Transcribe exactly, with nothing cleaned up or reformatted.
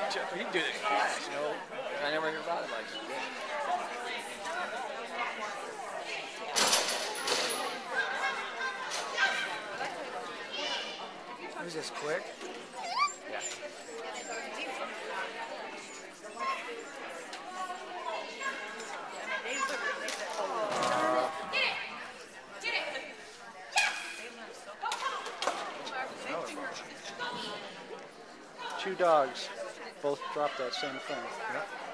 He can do it fast, you know. I never even thought about it. Who's this, quick? Yeah. Two dogs both dropped that same thing. Yep.